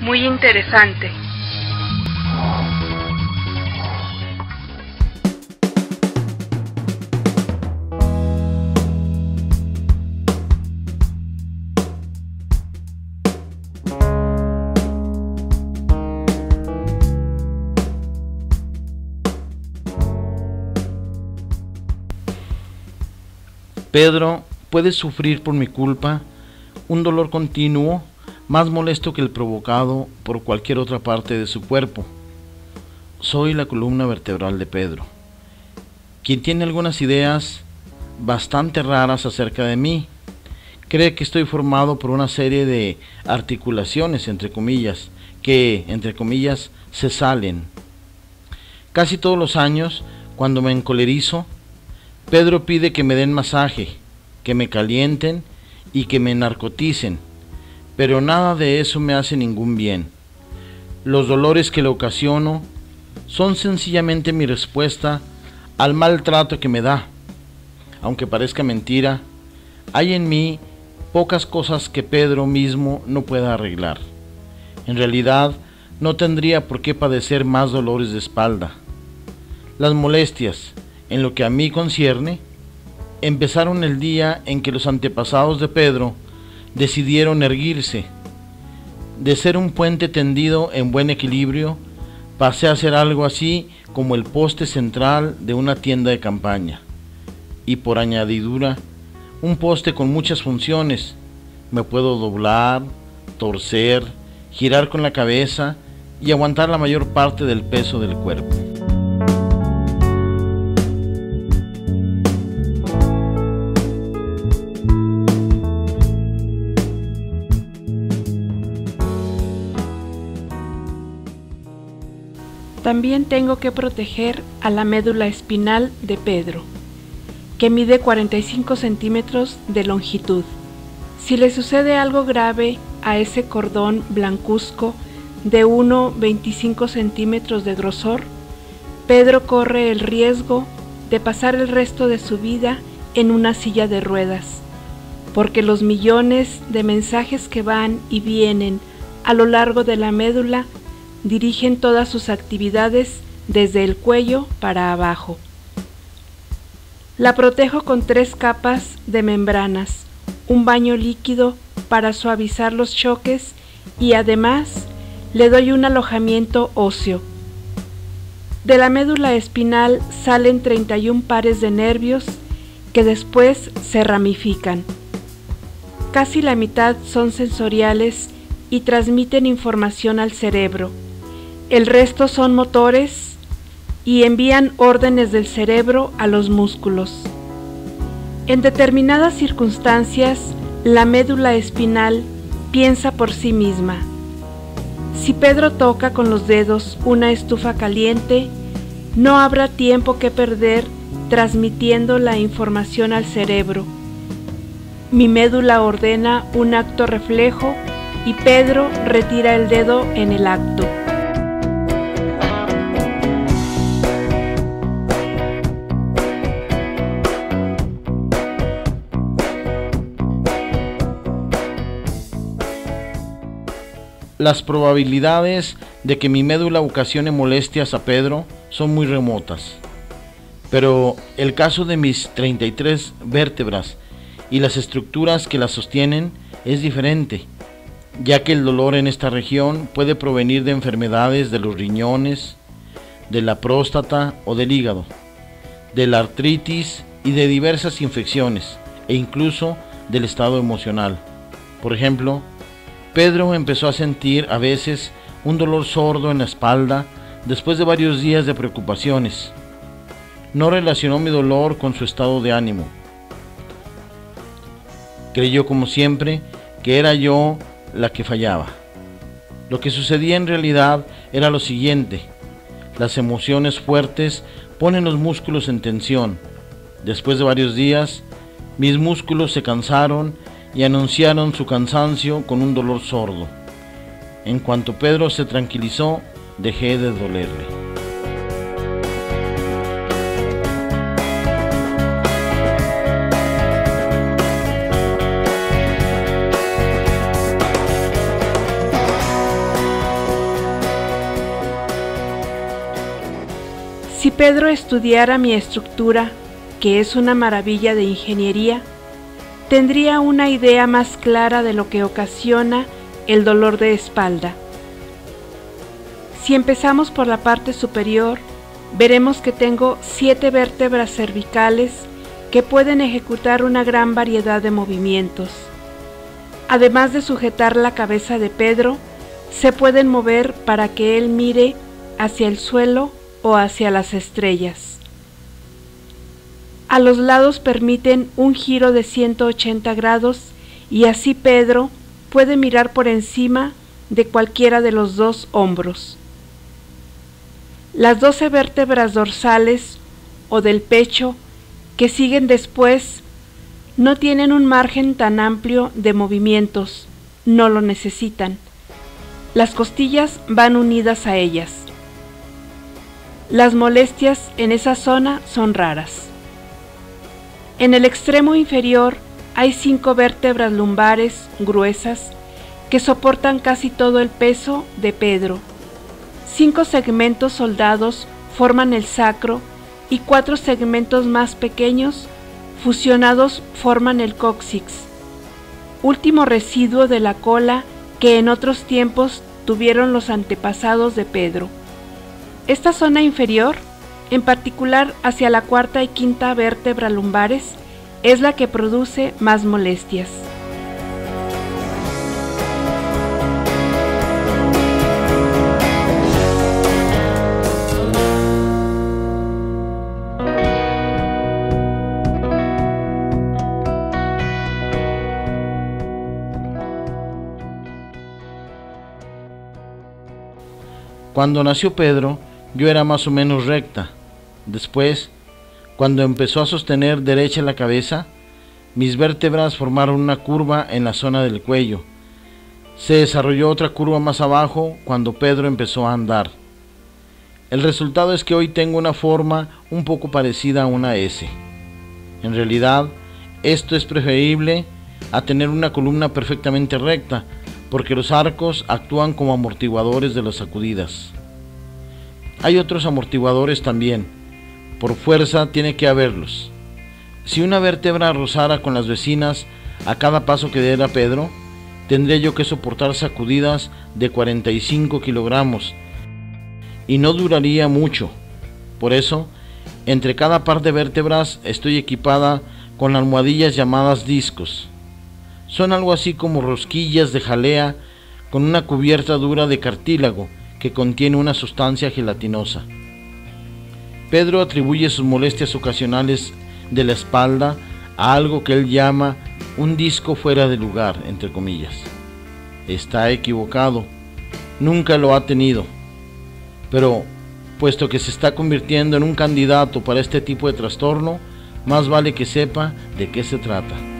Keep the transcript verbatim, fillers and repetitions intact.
Muy interesante. Pedro, puedes sufrir por mi culpa un dolor continuo más molesto que el provocado por cualquier otra parte de su cuerpo. Soy la columna vertebral de Pedro, quien tiene algunas ideas bastante raras acerca de mí. Cree que estoy formado por una serie de articulaciones, entre comillas, que, entre comillas, se salen. Casi todos los años, cuando me encolerizo, Pedro pide que me den masaje, que me calienten y que me narcoticen, pero nada de eso me hace ningún bien. Los dolores que le ocasiono son sencillamente mi respuesta al maltrato que me da. Aunque parezca mentira, hay en mí pocas cosas que Pedro mismo no pueda arreglar. En realidad, no tendría por qué padecer más dolores de espalda. Las molestias, en lo que a mí concierne, empezaron el día en que los antepasados de Pedro decidieron erguirse. De ser un puente tendido en buen equilibrio, pasé a ser algo así como el poste central de una tienda de campaña. Y por añadidura, un poste con muchas funciones. Me puedo doblar, torcer, girar con la cabeza y aguantar la mayor parte del peso del cuerpo. También tengo que proteger a la médula espinal de Pedro, que mide cuarenta y cinco centímetros de longitud. Si le sucede algo grave a ese cordón blancuzco de uno coma veinticinco centímetros de grosor, Pedro corre el riesgo de pasar el resto de su vida en una silla de ruedas, porque los millones de mensajes que van y vienen a lo largo de la médula dirigen todas sus actividades desde el cuello para abajo. La protejo con tres capas de membranas, un baño líquido para suavizar los choques y además le doy un alojamiento óseo. De la médula espinal salen treinta y un pares de nervios que después se ramifican. Casi la mitad son sensoriales y transmiten información al cerebro. El resto son motores y envían órdenes del cerebro a los músculos. En determinadas circunstancias, la médula espinal piensa por sí misma. Si Pedro toca con los dedos una estufa caliente, no habrá tiempo que perder transmitiendo la información al cerebro. Mi médula ordena un acto reflejo y Pedro retira el dedo en el acto. Las probabilidades de que mi médula ocasione molestias a Pedro son muy remotas, pero el caso de mis treinta y tres vértebras y las estructuras que las sostienen es diferente, ya que el dolor en esta región puede provenir de enfermedades de los riñones, de la próstata o del hígado, de la artritis y de diversas infecciones, e incluso del estado emocional. Por ejemplo, Pedro empezó a sentir a veces un dolor sordo en la espalda después de varios días de preocupaciones. No relacionó mi dolor con su estado de ánimo. Creyó, como siempre, que era yo la que fallaba. Lo que sucedía en realidad era lo siguiente: las emociones fuertes ponen los músculos en tensión. Después de varios días, mis músculos se cansaron y anunciaron su cansancio con un dolor sordo. En cuanto Pedro se tranquilizó, dejé de dolerle. Pedro estudiara mi estructura, que es una maravilla de ingeniería, tendría una idea más clara de lo que ocasiona el dolor de espalda. Si empezamos por la parte superior, veremos que tengo siete vértebras cervicales que pueden ejecutar una gran variedad de movimientos. Además de sujetar la cabeza de Pedro, se pueden mover para que él mire hacia el suelo o hacia las estrellas. A los lados permiten un giro de ciento ochenta grados y así Pedro puede mirar por encima de cualquiera de los dos hombros. Las doce vértebras dorsales o del pecho que siguen después no tienen un margen tan amplio de movimientos, no lo necesitan. Las costillas van unidas a ellas. Las molestias en esa zona son raras. En el extremo inferior hay cinco vértebras lumbares gruesas que soportan casi todo el peso de Pedro. Cinco segmentos soldados forman el sacro y cuatro segmentos más pequeños fusionados forman el cóccix, último residuo de la cola que en otros tiempos tuvieron los antepasados de Pedro. Esta zona inferior, en particular hacia la cuarta y quinta vértebra lumbares, es la que produce más molestias. Cuando nació Pedro, yo era más o menos recta. Después, cuando empezó a sostener derecha la cabeza, mis vértebras formaron una curva en la zona del cuello. Se desarrolló otra curva más abajo cuando Pedro empezó a andar. El resultado es que hoy tengo una forma un poco parecida a una S. En realidad, esto es preferible a tener una columna perfectamente recta, porque los arcos actúan como amortiguadores de las sacudidas. Hay otros amortiguadores también, por fuerza tiene que haberlos. Si una vértebra rozara con las vecinas a cada paso que diera Pedro, tendría yo que soportar sacudidas de cuarenta y cinco kilogramos, y no duraría mucho. Por eso, entre cada par de vértebras estoy equipada con almohadillas llamadas discos. Son algo así como rosquillas de jalea con una cubierta dura de cartílago que contiene una sustancia gelatinosa. Pedro atribuye sus molestias ocasionales de la espalda a algo que él llama un disco fuera de lugar, entre comillas. Está equivocado, nunca lo ha tenido, pero puesto que se está convirtiendo en un candidato para este tipo de trastorno, más vale que sepa de qué se trata.